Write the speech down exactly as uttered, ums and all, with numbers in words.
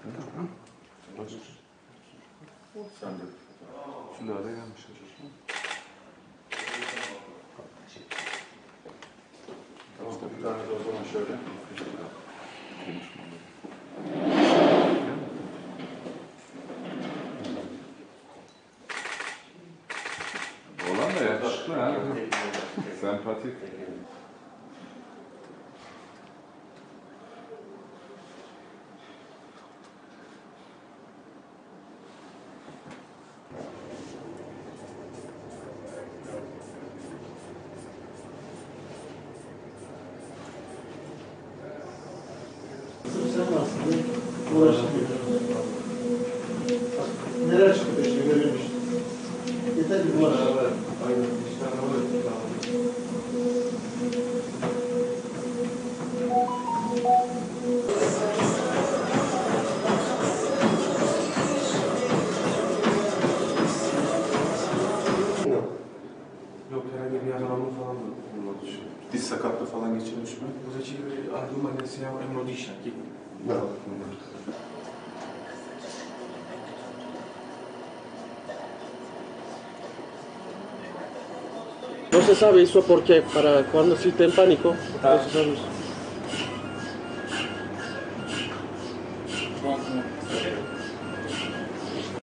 Sen de. Şunlar da gelmiş. Tamam, bir tane de o zaman şöyle. Olan da yakışıklı ha. Sempatik. Sen aslında uğraşmıyorsun. Neler çıkıyor işte görüyorum işte. Yeter ki uğraş. Aynen. İşte araba Yok, herhangi bir yaralanma falan da olmadı. diz sakatlığı falan geçirmiş mi? Zачем alguma lesião hemorrágica aqui? Não. No se sabe eso porque para cuando existe en pánico, no se sabe eso.